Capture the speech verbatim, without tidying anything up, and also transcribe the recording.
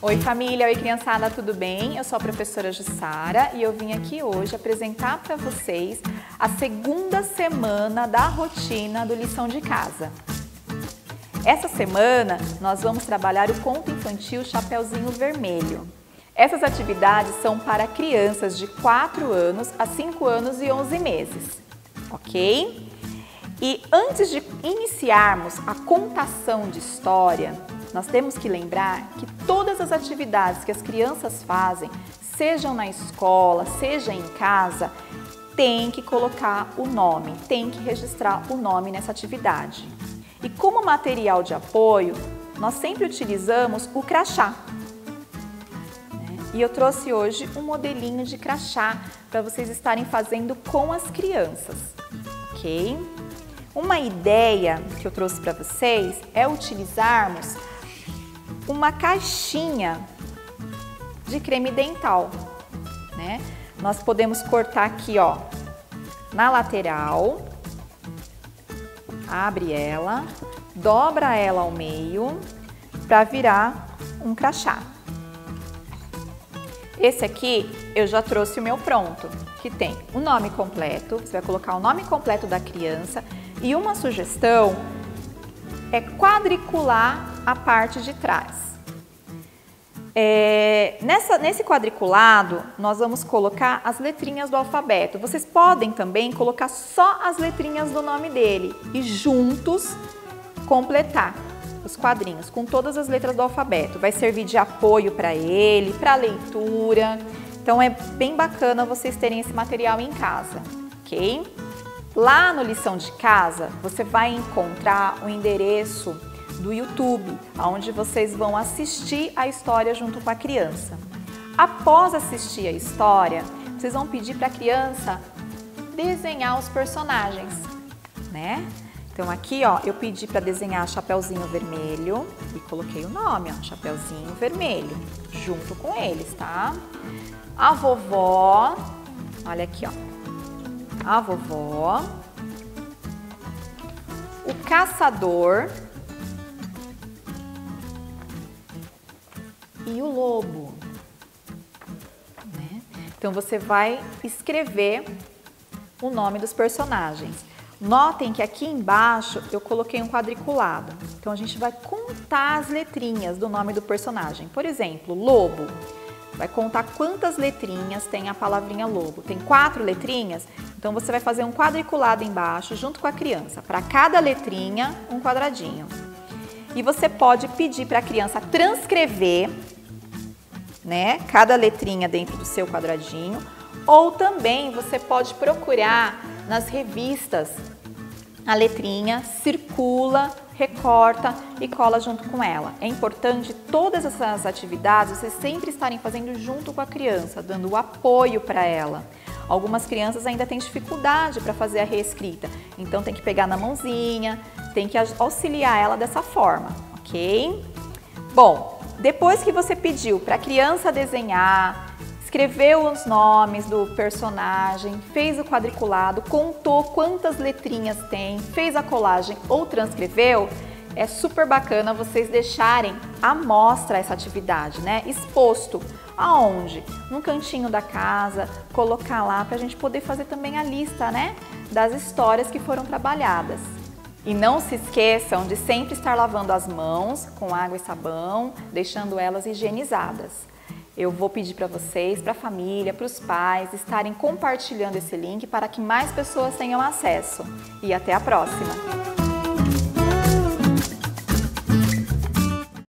Oi família, oi criançada, tudo bem? Eu sou a professora Jussara e eu vim aqui hoje apresentar para vocês a segunda semana da rotina do Lição de Casa. Essa semana nós vamos trabalhar o conto infantil Chapeuzinho Vermelho. Essas atividades são para crianças de quatro anos a cinco anos e onze meses, ok? E antes de iniciarmos a contação de história, nós temos que lembrar que todas as atividades que as crianças fazem, sejam na escola, seja em casa, tem que colocar o nome, tem que registrar o nome nessa atividade. E como material de apoio, nós sempre utilizamos o crachá. E eu trouxe hoje um modelinho de crachá para vocês estarem fazendo com as crianças, ok? Uma ideia que eu trouxe para vocês é utilizarmos uma caixinha de creme dental, né? Nós podemos cortar aqui, ó, na lateral, abre ela, dobra ela ao meio para virar um crachá. Esse aqui eu já trouxe o meu pronto, que tem o nome completo, você vai colocar o nome completo da criança e uma sugestão é quadricular a parte de trás. É, nessa, nesse quadriculado, nós vamos colocar as letrinhas do alfabeto. Vocês podem também colocar só as letrinhas do nome dele e juntos completar os quadrinhos com todas as letras do alfabeto. Vai servir de apoio para ele, para leitura. Então é bem bacana vocês terem esse material em casa, ok? Lá no Lição de Casa, você vai encontrar o endereço do YouTube, onde vocês vão assistir a história junto com a criança. Após assistir a história, vocês vão pedir para a criança desenhar os personagens, né? Então aqui, ó, eu pedi para desenhar Chapeuzinho Vermelho e coloquei o nome, ó, Chapeuzinho Vermelho, junto com eles, tá? A vovó, olha aqui, ó, a vovó, o caçador e o lobo, né? Então você vai escrever o nome dos personagens. Notem que aqui embaixo eu coloquei um quadriculado. Então a gente vai contar as letrinhas do nome do personagem. Por exemplo, lobo. Vai contar quantas letrinhas tem a palavrinha lobo. Tem quatro letrinhas? Então você vai fazer um quadriculado embaixo junto com a criança. Para cada letrinha, um quadradinho. E você pode pedir para a criança transcrever, né, cada letrinha dentro do seu quadradinho. Ou também você pode procurar nas revistas a letrinha, circula, recorta e cola junto com ela. É importante todas essas atividades vocês sempre estarem fazendo junto com a criança, dando o apoio para ela. Algumas crianças ainda têm dificuldade para fazer a reescrita, então tem que pegar na mãozinha, tem que auxiliar ela dessa forma, ok? Bom, depois que você pediu para a criança desenhar, escreveu os nomes do personagem, fez o quadriculado, contou quantas letrinhas tem, fez a colagem ou transcreveu, é super bacana vocês deixarem à mostra essa atividade, né? Exposto. Aonde? No cantinho da casa, colocar lá para a gente poder fazer também a lista, né, das histórias que foram trabalhadas. E não se esqueçam de sempre estar lavando as mãos com água e sabão, deixando elas higienizadas. Eu vou pedir para vocês, para a família, para os pais, estarem compartilhando esse link para que mais pessoas tenham acesso. E até a próxima!